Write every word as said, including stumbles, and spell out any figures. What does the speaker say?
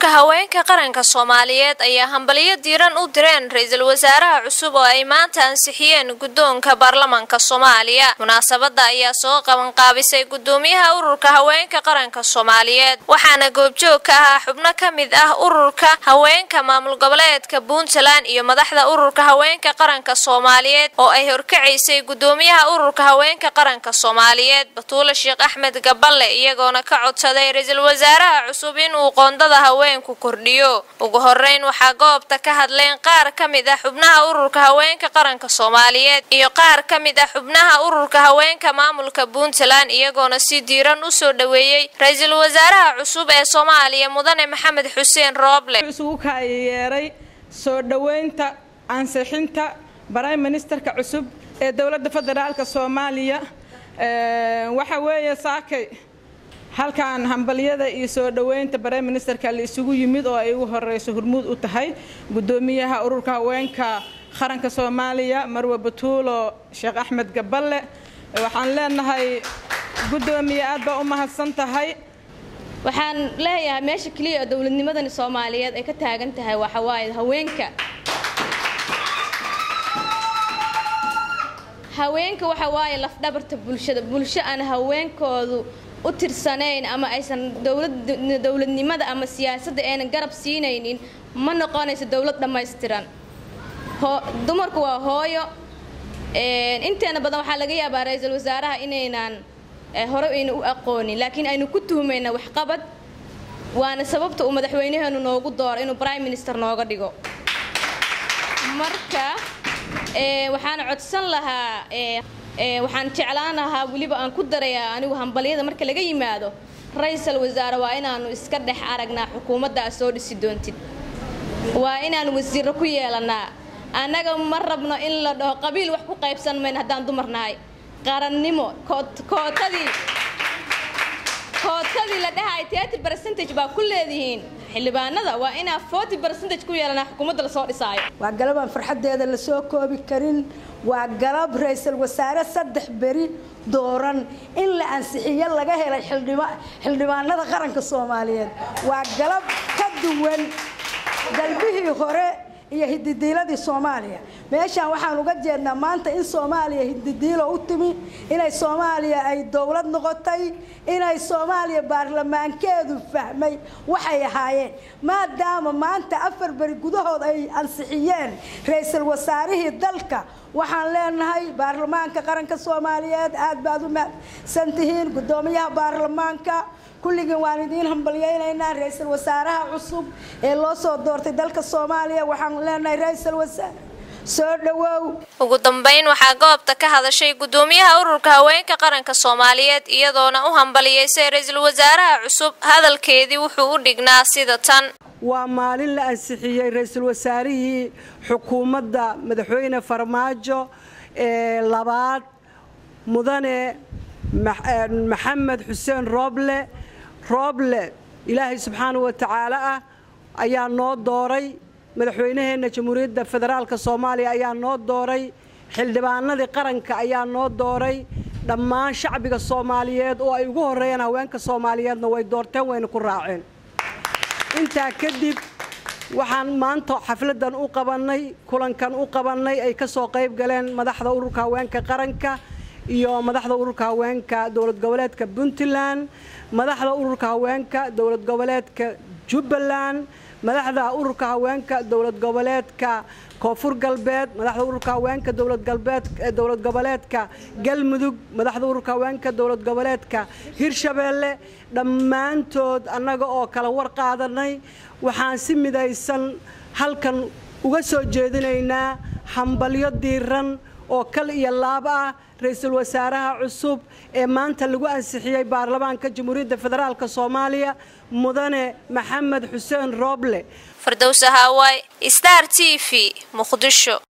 ururka haweenka qaranka Soomaaliyeed ayaa hambaliyo diiran u direen ra'iisul wasaaraha cusub oo ay maanta ansixiyeen guddoonka baarlamaanka Soomaaliya. Munaasabada ayaa soo qaban qaabisay guddoomiyaha ururka haweenka qaranka Soomaaliyeed waxaana goobjoog ka ah xubno kamid ah ururka haweenka maamul goboleedka Puntland iyo madaxda ururka haweenka qaranka Soomaaliyeed oo ay horkacisay guddoomiyaha ururka haweenka qaranka Soomaaliyeed Batuule Sheekh Axmed Gaballe iyagoona ka codsaday ra'iisul wasaaraha cusub in uu qoondada haweenku kordhiyo. Ugu horeyn waxa goobta ka hadleen qaar kamid ah xubnaha ururka haweenka qaranka Soomaaliyeed iyo qaar kamid ah xubnaha ururka haweenka maamulka Puntland iyagoona si diiran u soo dhaweeyay ra'iisul wasaaraha cusub ee Soomaaliya Mudane Maxamed Xuseen Roble. Isugu ka yeeray soo dhaweynta ansixinta Prime Ministerka cusub ee dawladda federaalka Soomaaliya ee waxa weeye saakay halkaan hambaliyada iyo soo dhaweynta Prime Ministerka la isugu yimid oo ay ugu horeyso hormuud u tahay guddoomiyaha ururka haweenka qaranka Soomaaliya Marwe Batuule Sheekh Axmed Gaballe. waxaan leenahay guddoomiye aad baa u mahadsan tahay. waxaan leeyahay meesha kaliya dawladnimadan Soomaaliyeed ay ka taagan tahay waxa waaye haweenka haweenka waxa waaye laf dhabarta bulshada bulsho aan haweenkoodu u tirsaneyn ama aysan dawlad dawladnimada ama siyaasadda aan garab siinaynin ma noqonayso dawlad dhameystiran. dumarku waa hooyo ee inteena badan waxa laga yaabaa ra'iisul wasaaraha inaynan hore in u aqoonin laakiin aynu ku tuhmayna wax qabad waana sababta uu madaxweynaheenu noogu door inuu Prime Minister nooga dhigo. marka ee waxaan codsan lahaa ee ee waxaan jeclaan lahaa waliba aan ku darayaa anigu hambaliyada marka laga yimaado ra'iisul wasaare waa inaanu iska dhex aragnaa xukuumadda soo dhisi doontid waa inaanu wasiir ku yeelanaa anaga ma rabno in la dhaho qabiil wax ku qaybsan meen hadaan dumarnahay qarannimo kootadii kootadii la dhahay thirty percent baa ku leedihiin xildhibaanada waa ina forty percent ku yeelanaa xukuumadda la soo dhisaayo. waa galab aan farxadeeda la soo koobi karin waa galab ra'iisul wasaare saddex beri dooran in la ansixiyo laga helay xildhibaanada qaranka Soomaaliyeed waa galab ka duwan galbihii hore iyo hididiiladii Soomaaliya. meeshaan waxaan uga jeednaa maanta in Soomaaliya hididiilo u timi inay Soomaaliya ay dawlad noqotay inay Soomaaliya baarlamaankeedu fahmay waxay ahaayeen maadaama maanta afar bari gudahood ay ansixiyeen ra'iisul wasaarihii dalka. waxaan leenahay baarlamaanka qaranka Soomaaliyeed aad baad u mahadsantihiin guddoomiyaha baarlamaanka kulligiin waan idin hambalyeynaa ra'iisul wasaaraha cusub ee loo soo doortay dalka Soomaaliya. waxaan leenahay ra'iisul wasaare soo dhawow. ugu dambeyn waxa goobta ka hadashay guddoomiyaha ururka haweenka qaranka Soomaaliyeed iyadoona u hambalyeysay ra'iisul wasaaraha cusub hadalkeedii wuxuu u dhignaa sida tan. waa maalin la ansixiyay ra'iisul wasaarihii xukuumadda madaxweyne Farmaajo ee labaad Mudane Maxamed Xuseen Roble Roble Ilaahay subxaanahu wa ta'ala ayaa noo dooray madaxweynaheena Jamhuuriyadda Federaalka Soomaaliya ayaa noo dooray xildhibaanadii qaranka ayaa noo dooray dhammaan shacbiga Soomaaliyeed oo ay ugu horeeyeen haweenka Soomaaliyeedna way doorteen wayna ku raaceen. intaa kadib waxaan maanta xafladan u qabanay kulankan u qabanay ay ka soo qayb galeen madaxda ururka haweenka qaranka iyo madaxda ururka haweenka dawlad goboleedka Puntland madaxda ururka haweenka dawlad goboleedka Jubbaland madaxda ururka haweenka dawlad goboleedka Koonfur Galbeed madaxda ururka haweenka dawlad galbeed dawlad goboleedka Galmudug madaxda ururka haweenka dawlad goboleedka Hirshabeelle dhammaantood annaga oo kala war qaadanay waxaan si midaysan halkan uga soo jeedinaynaa hambalyo diiran oo kal iyo laab ah ra'iisul wasaaraha cusub ee maanta lagu ansixiyay baarlamaanka Jamhuuriyadda Federaalka Soomaaliya Mudane Maxamed Xuseen Roble. Firdawsa Hawaay Star T V Muqdisho.